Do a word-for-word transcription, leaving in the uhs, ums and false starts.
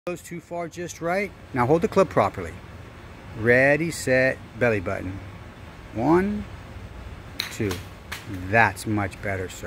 Goes too far just right. Now hold the club properly. Ready, set, belly button. One, two. That's much better, sir.